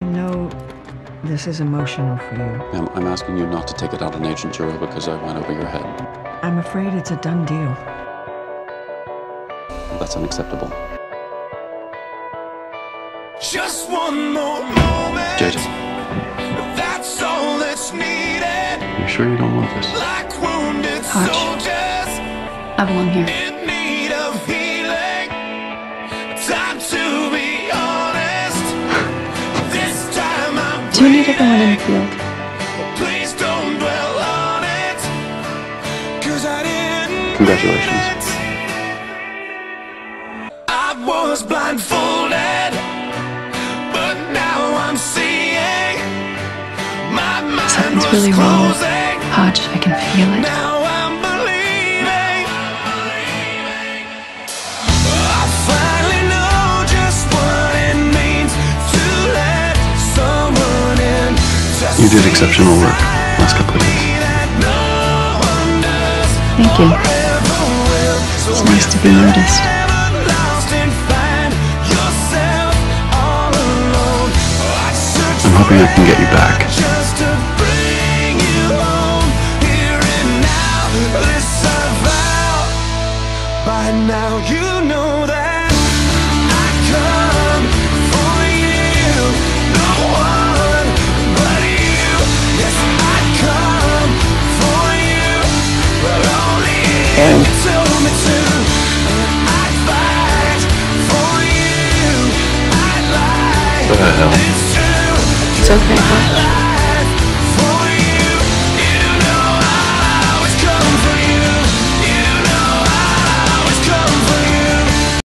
No, this is emotional for you. I'm asking you not to take it out on Agent Joe because I went over your head. I'm afraid it's a done deal. That's unacceptable. Just one more moment. JJ. That's all that's needed. You sure you don't want this? Like wounded Hotch, soldiers I belong here. in need of healing. Time to be honest. This time I'm Do you need everyone in the field? Please don't dwell on it. 'Cause I didn't. Congratulations. I was blindfolded, but now I'm seeing. My mind Something's was really wrong. closing. Hotch, I can feel it. Now I'm believing. I finally know just what it means to let someone in. You did exceptional work last couple of days. Thank you. It's nice to be noticed. I'm hoping I can get you back. Just to bring you home here and now. Listen, vow. By now you know that I come for you. No one but you. Yes, I come for you. But only you told me to. I fight for you. I lie. What the hell? It's true. It's okay, Hotch.